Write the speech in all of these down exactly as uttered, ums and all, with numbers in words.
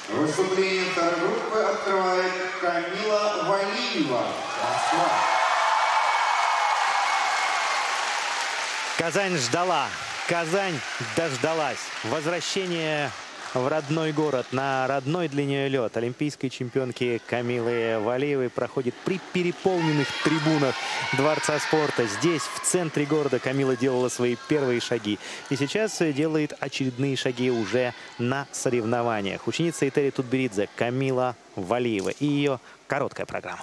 Выступление второй группы открывает Камила Валиева. Москва. Казань ждала. Казань дождалась. Возвращение в родной город, на родной для нее лед. Олимпийской чемпионки Камилы Валиевой проходит при переполненных трибунах Дворца спорта. Здесь, в центре города, Камила делала свои первые шаги. И сейчас делает очередные шаги уже на соревнованиях. Ученица Этери Тутберидзе Камила Валиева и ее короткая программа.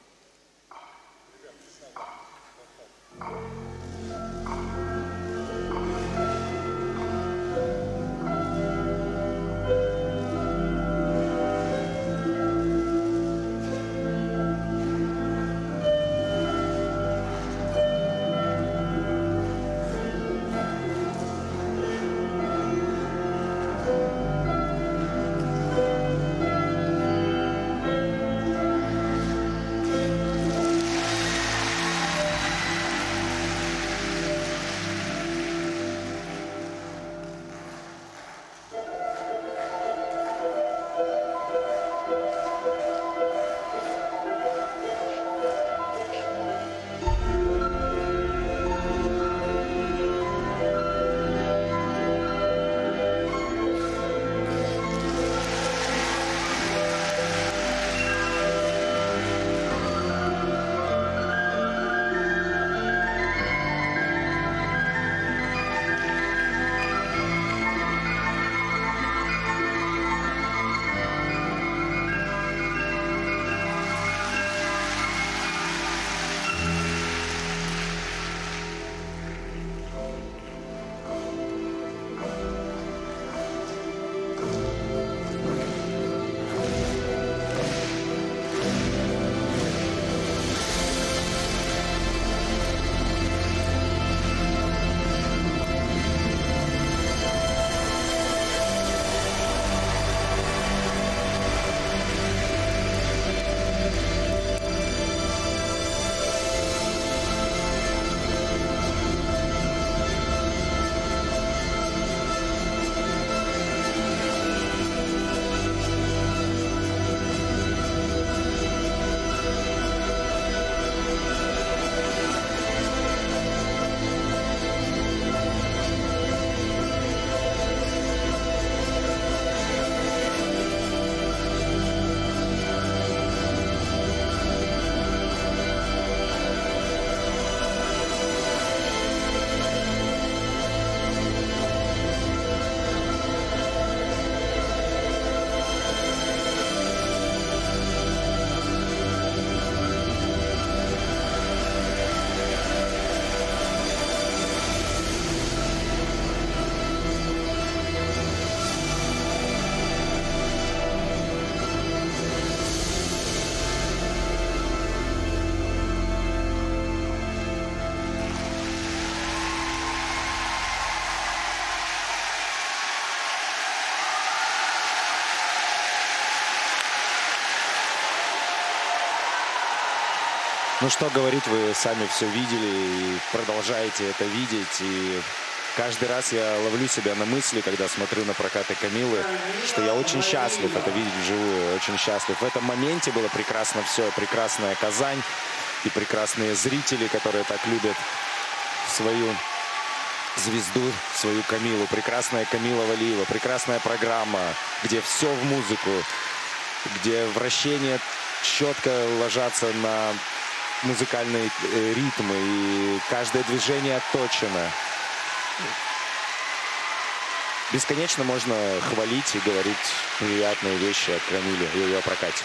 Ну что говорить, вы сами все видели и продолжаете это видеть. И каждый раз я ловлю себя на мысли, когда смотрю на прокаты Камилы, что я очень счастлив это видеть вживую, очень счастлив. В этом моменте было прекрасно все, прекрасная Казань и прекрасные зрители, которые так любят свою звезду, свою Камилу. Прекрасная Камила Валиева, прекрасная программа, где все в музыку, где вращения четко ложатся на музыкальные ритмы, и каждое движение отточено. Бесконечно можно хвалить и говорить приятные вещи о Камиле и ее прокате.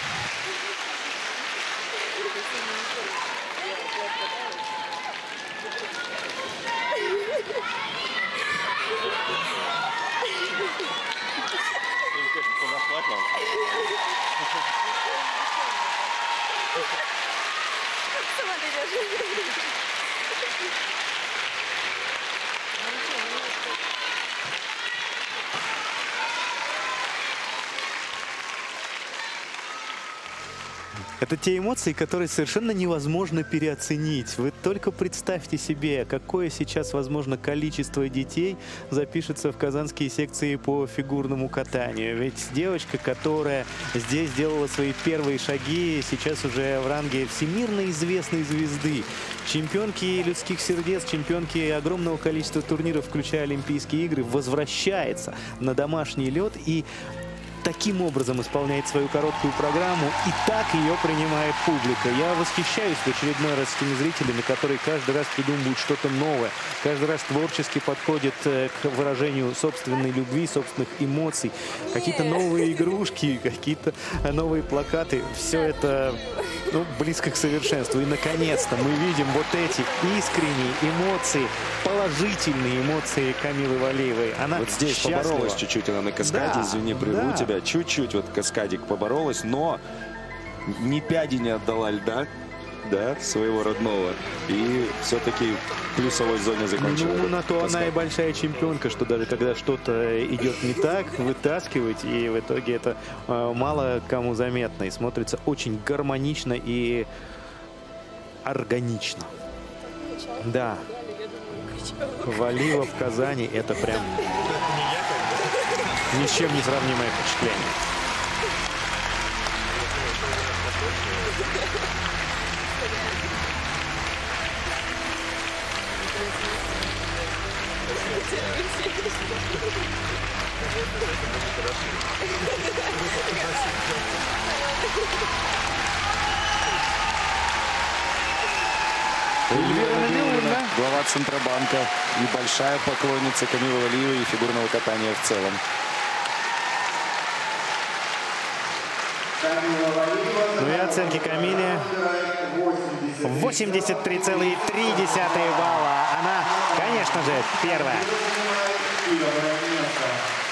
Это те эмоции, которые совершенно невозможно переоценить. Вы только представьте себе, какое сейчас, возможно, количество детей запишется в казанские секции по фигурному катанию. Ведь девочка, которая здесь сделала свои первые шаги, сейчас уже в ранге всемирно известной звезды. Чемпионки людских сердец, чемпионки огромного количества турниров, включая Олимпийские игры, возвращается на домашний лед и таким образом исполняет свою короткую программу, и так ее принимает публика. Я восхищаюсь в очередной раз теми зрителями, которые каждый раз придумывают что-то новое, каждый раз творчески подходят к выражению собственной любви, собственных эмоций. Какие-то новые игрушки, какие-то новые плакаты. Все это, ну, близко к совершенству. И, наконец-то, мы видим вот эти искренние эмоции, положительные эмоции Камилы Валиевой. Она вот здесь счастлива. Поборолась чуть-чуть она на каскаде, Да, извини, прерву да. тебя. Чуть-чуть вот каскадик поборолась, но ни пяди не отдала льда, да, своего родного. И все-таки в плюсовой зоне закончила. Ну, на то каскад. она и большая чемпионка, что даже когда что-то идет не так, вытаскивать, и в итоге это э, мало кому заметно. И смотрится очень гармонично и органично. Да. Валиева в Казани — это прям ни с чем не сравнимое впечатление. Эльвира Набиуллина, глава Центробанка, небольшая поклонница Камилы Валиевой и фигурного катания в целом. Ну и оценки Камиле восемьдесят три целых три десятых балла. Она, конечно же, первая.